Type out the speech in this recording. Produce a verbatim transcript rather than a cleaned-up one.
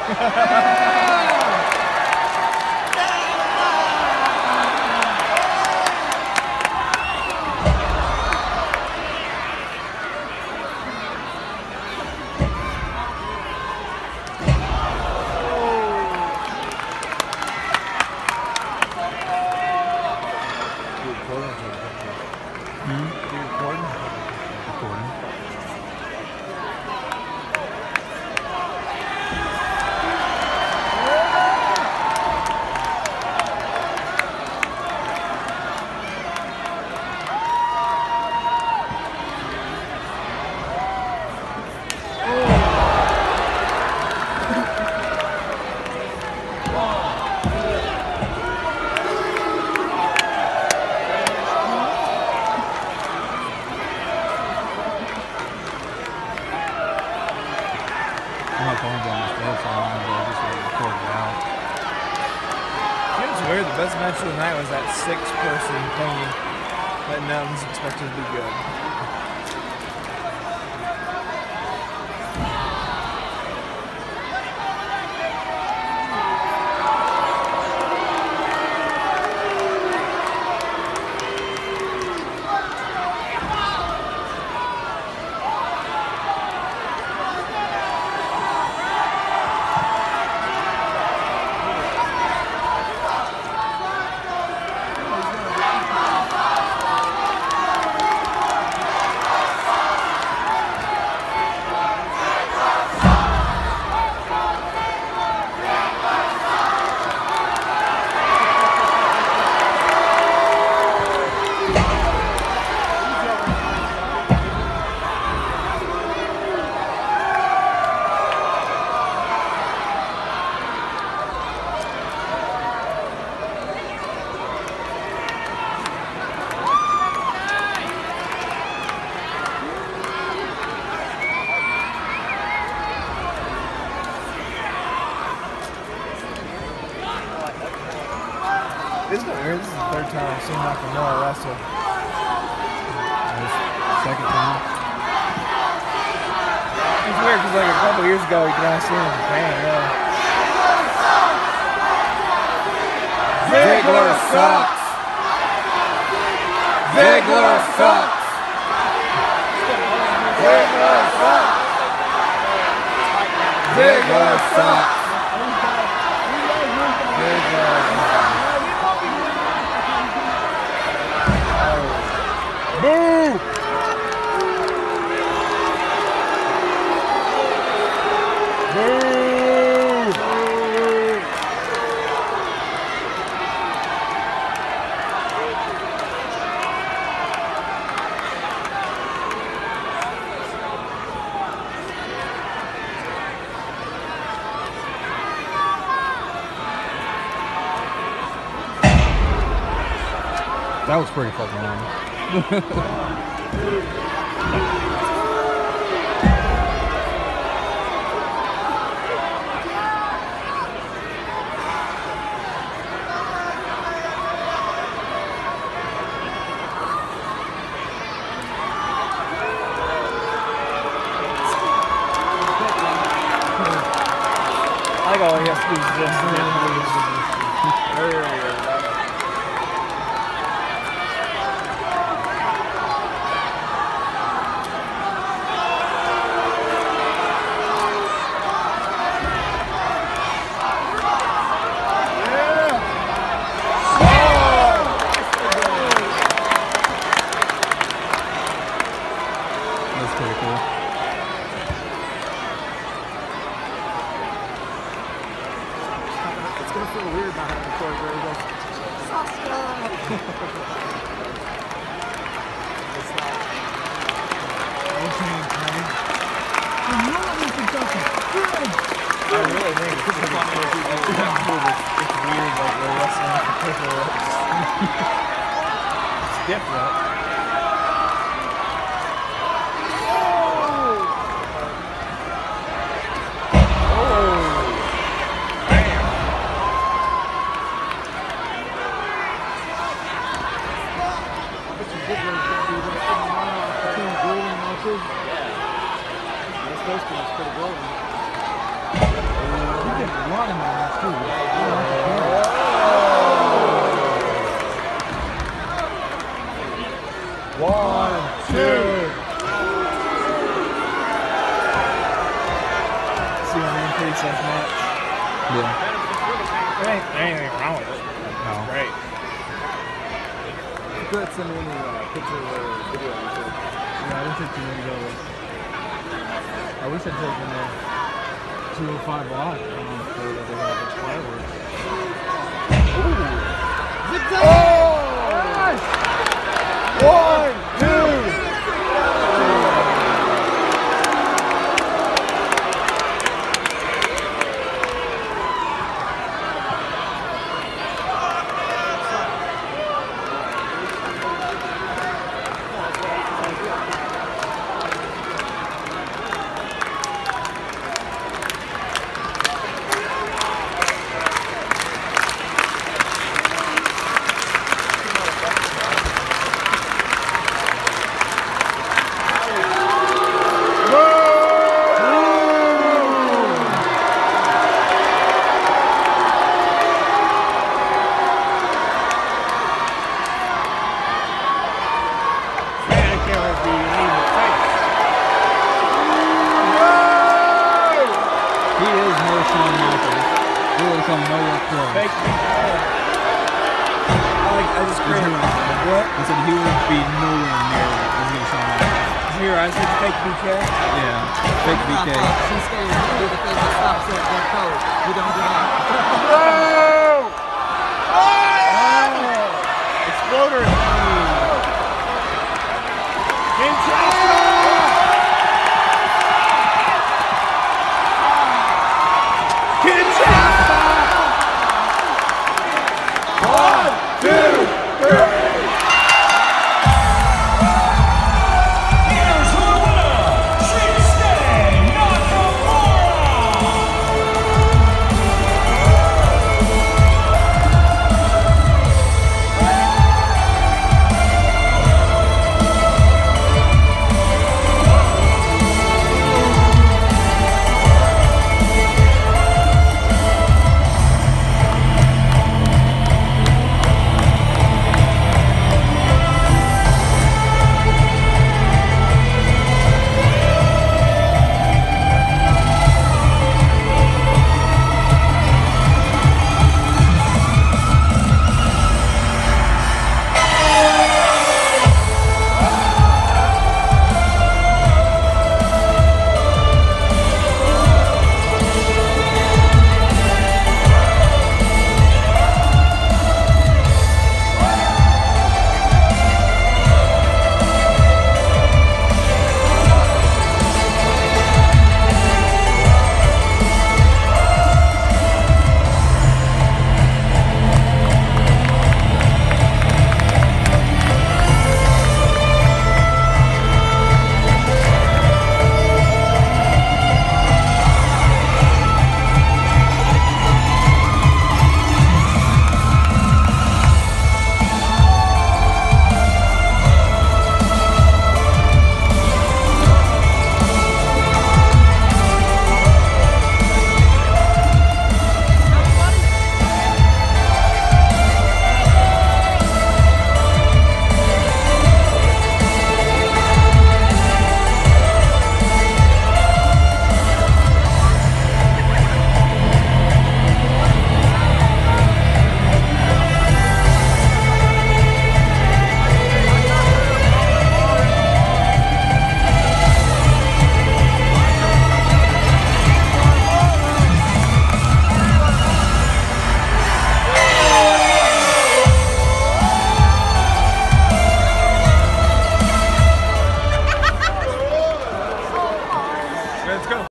The best match of the night was that six-person thingy, but nothing's expected to be good. Isn't it weird? This is the third time I've seen Nakamura wrestle. Second time. It's weird because like a couple years ago you could only see him in Japan, really. Ziggler sucks! Ziggler sucks! Ziggler sucks! Ziggler sucks! Ziggler sucks! Boo! Boo! That was pretty fucking long. I got all he has to do is just That's pretty cool. It's gonna feel weird not having a court where he goes, Sasuke! It's not. Okay, Craig. I really think this is like, it's weird, like we're wrestling for paper ropes. It's different. This first one is pretty golden. get a lot in that match too. One, two. See an increase as much. Yeah. There ain't anything wrong with it. No. Great. You could send me any uh, picture or video you took. Yeah, I didn't take too many photos. I wish I'd taken a two oh five lot um, so that they had those fireworks. Oh! One, two. Fake me. I, like, I just created what? I said he would be nowhere near as good as Shawn Michaels. Did you hear I said fake B K? Yeah, fake B K. She's scared to do the thing that stops at that code. You don't get out.